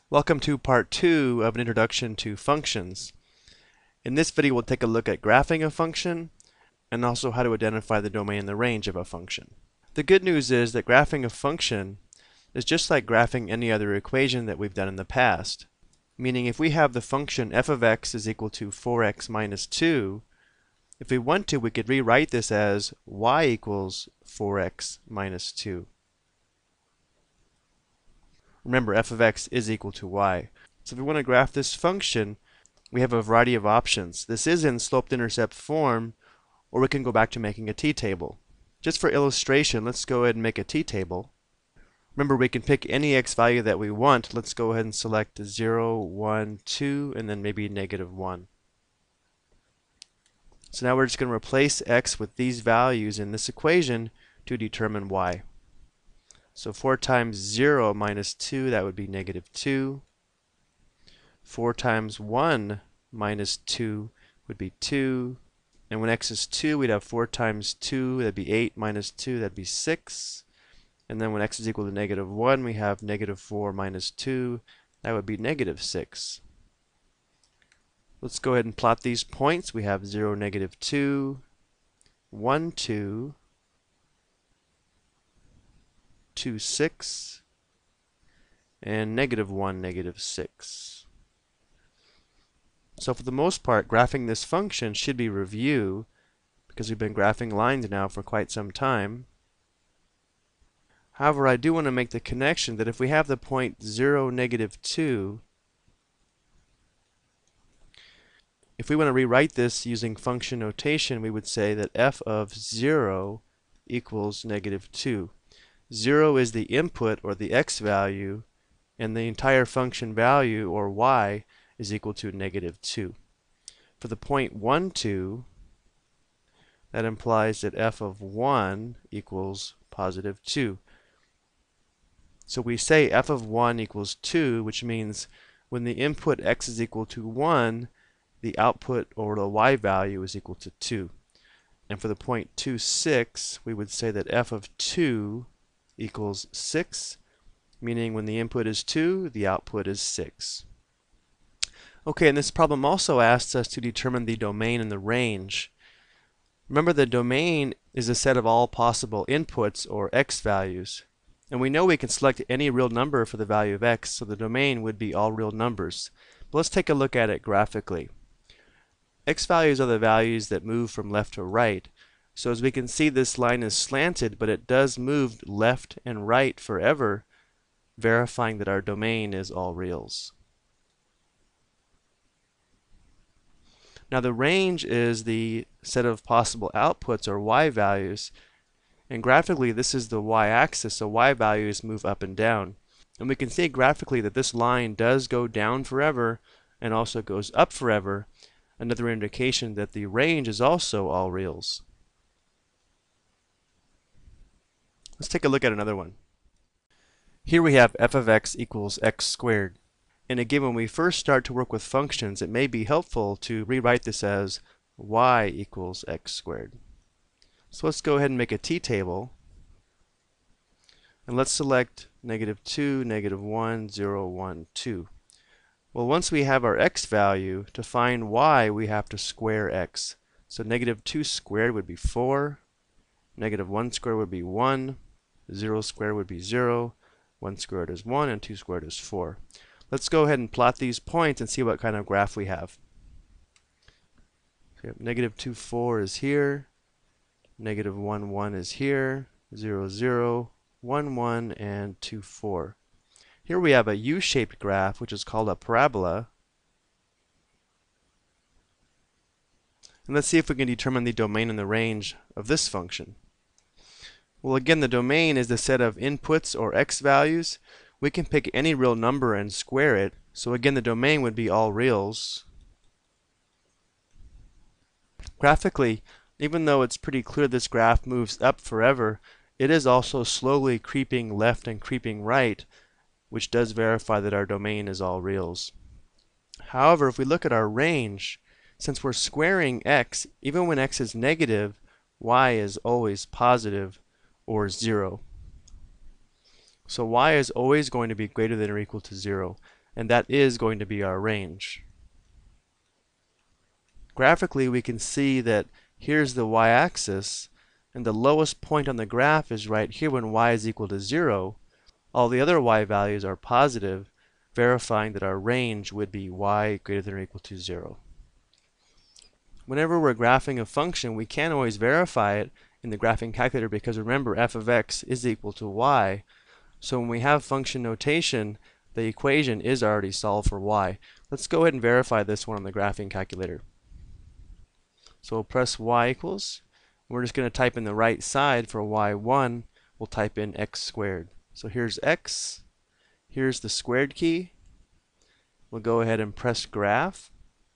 Welcome to part 2 of an introduction to functions. In this video we'll take a look at graphing a function and also how to identify the domain and the range of a function. The good news is that graphing a function is just like graphing any other equation that we've done in the past. Meaning if we have the function f of x is equal to 4x minus 2, if we want to we could rewrite this as y equals 4x minus 2. Remember, f of x is equal to y. So if we want to graph this function, we have a variety of options. This is in slope-intercept form, or we can go back to making a t-table. Just for illustration, let's go ahead and make a t-table. Remember, we can pick any x value that we want. Let's go ahead and select 0, 1, 2, and then maybe negative 1. So now we're just going to replace x with these values in this equation to determine y. So 4 times 0 minus 2, that would be negative 2. 4 times 1 minus 2 would be 2. And when x is 2, we'd have 4 times 2, that'd be 8, minus 2, that'd be 6. And then when x is equal to negative 1, we have negative 4 minus 2, that would be negative 6. Let's go ahead and plot these points. We have 0, negative 2, 1, 2, 2, 6, and negative 1, negative 6. So for the most part, graphing this function should be review because we've been graphing lines now for quite some time. However, I do want to make the connection that if we have the point 0, negative 2, if we want to rewrite this using function notation, we would say that f of 0 equals negative 2. 0 is the input, or the x value, and the entire function value, or y, is equal to negative 2. For the point 1, 2, that implies that f of 1 equals positive 2. So we say f of 1 equals 2, which means when the input x is equal to 1, the output, or the y value, is equal to 2. And for the point 2, 6, we would say that f of 2 equals 6, meaning when the input is 2, the output is 6. Okay, and this problem also asks us to determine the domain and the range. Remember, the domain is a set of all possible inputs, or x values. And we know we can select any real number for the value of x, so the domain would be all real numbers. But let's take a look at it graphically. X values are the values that move from left to right. So as we can see, this line is slanted, but it does move left and right forever, verifying that our domain is all reals. Now the range is the set of possible outputs, or y values, and graphically this is the y-axis, so y values move up and down. And we can see graphically that this line does go down forever and also goes up forever, another indication that the range is also all reals. Let's take a look at another one. Here we have f of x equals x squared. And again, when we first start to work with functions, it may be helpful to rewrite this as y equals x squared. So let's go ahead and make a t-table. And let's select negative 2, negative 1, 0, 1, 2. Well, once we have our x value, to find y, we have to square x. So negative 2 squared would be 4. Negative 1 squared would be 1. 0 squared would be 0. 1 squared is 1, and 2 squared is 4. Let's go ahead and plot these points and see what kind of graph we have. So we have negative 2, 4 is here. Negative 1, 1 is here. 0, 0, 1, 1, and 2, 4. Here we have a U-shaped graph, which is called a parabola. And let's see if we can determine the domain and the range of this function. Well, again, the domain is the set of inputs, or x values. We can pick any real number and square it. So again, the domain would be all reals. Graphically, even though it's pretty clear this graph moves up forever, it is also slowly creeping left and creeping right, which does verify that our domain is all reals. However, if we look at our range, since we're squaring x, even when x is negative, y is always positive, or 0. So y is always going to be greater than or equal to 0. and that is going to be our range. Graphically, we can see that here's the y-axis, and the lowest point on the graph is right here when y is equal to 0. All the other y values are positive, verifying that our range would be y greater than or equal to 0. Whenever we're graphing a function, we can't always verify it in the graphing calculator because remember, f of x is equal to y. So when we have function notation, the equation is already solved for y. Let's go ahead and verify this one on the graphing calculator. So we'll press y equals. We're just going to type in the right side for y1. We'll type in x squared. So here's x. Here's the squared key. We'll go ahead and press graph.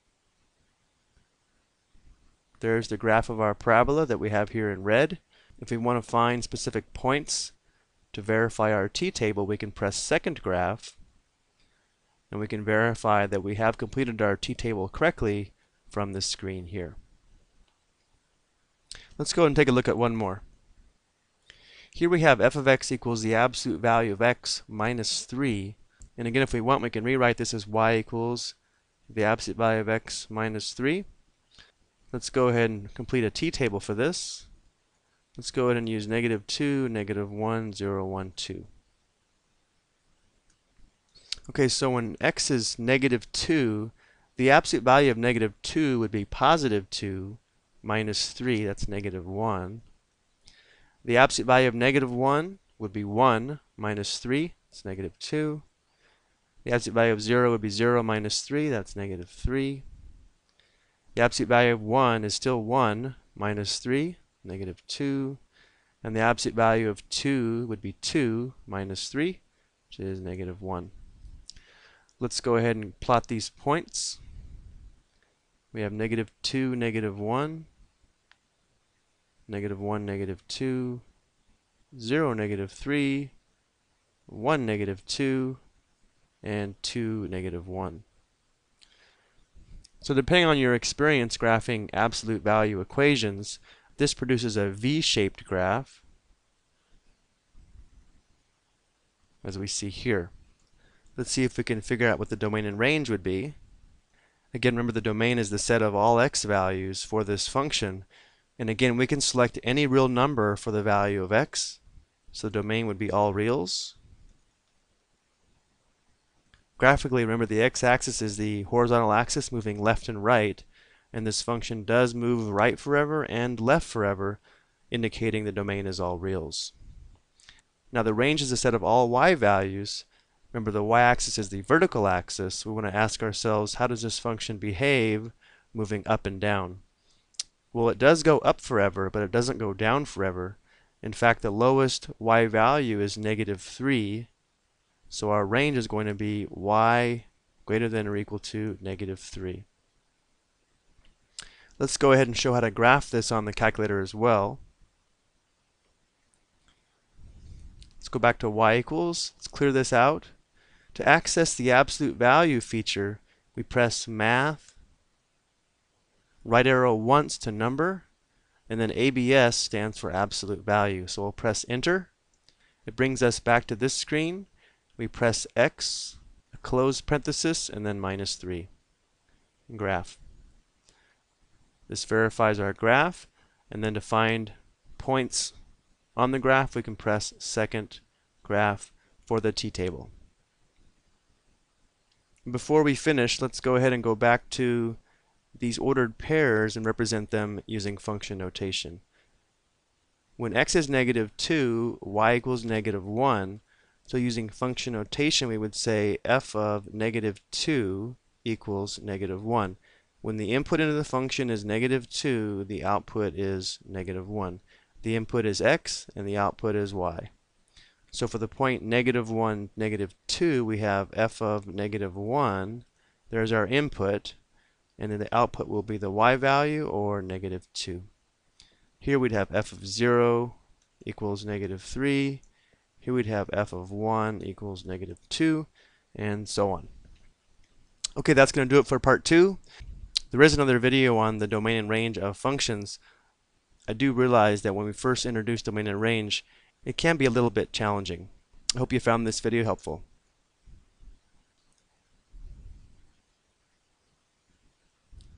There's the graph of our parabola that we have here in red. If we want to find specific points to verify our t-table, we can press second graph, and we can verify that we have completed our t-table correctly from this screen here. Let's go and take a look at one more. Here we have f of x equals the absolute value of x minus 3. And again, if we want, we can rewrite this as y equals the absolute value of x minus 3. Let's go ahead and complete a t-table for this. Let's go ahead and use -2, -1, 0, 1, 2. Okay, so when x is -2, the absolute value of -2 would be +2 minus 3, that's -1. The absolute value of -1 would be 1 minus 3, that's -2. The absolute value of 0 would be 0 minus 3, that's -3. The absolute value of 1 is still 1 minus 3, -2. And the absolute value of 2 would be 2 minus 3, which is -1. Let's go ahead and plot these points. We have -2, -1, -1, -2, 0, -3, 1, -2, and 2, -1. So depending on your experience graphing absolute value equations, this produces a V-shaped graph, as we see here. Let's see if we can figure out what the domain and range would be. Again, remember the domain is the set of all x values for this function. And again, we can select any real number for the value of x. So the domain would be all reals. Graphically, remember the x-axis is the horizontal axis moving left and right. And this function does move right forever and left forever, indicating the domain is all reals. Now the range is a set of all y values. Remember the y-axis is the vertical axis. We want to ask ourselves, how does this function behave moving up and down? Well, it does go up forever, but it doesn't go down forever. In fact, the lowest y value is -3. So our range is going to be y greater than or equal to -3. Let's go ahead and show how to graph this on the calculator as well. Let's go back to y equals. Let's clear this out. To access the absolute value feature, we press Math, right arrow once to number, and then ABS stands for absolute value. So we'll press Enter. It brings us back to this screen. We press X, a closed parenthesis, and then -3. Graph. This verifies our graph, and then to find points on the graph, we can press second graph for the t-table. Before we finish, let's go ahead and go back to these ordered pairs and represent them using function notation. When x is -2, y equals -1. So using function notation, we would say f of -2 equals -1. When the input into the function is -2, the output is -1. The input is x and the output is y. So for the point -1, -2, we have f of -1. There's our input, and then the output will be the y value, or -2. Here we'd have f of 0 equals -3. Here we'd have f of 1 equals -2, and so on. Okay, that's going to do it for part 2. There is another video on the domain and range of functions. I do realize that when we first introduce domain and range, it can be a little bit challenging. I hope you found this video helpful.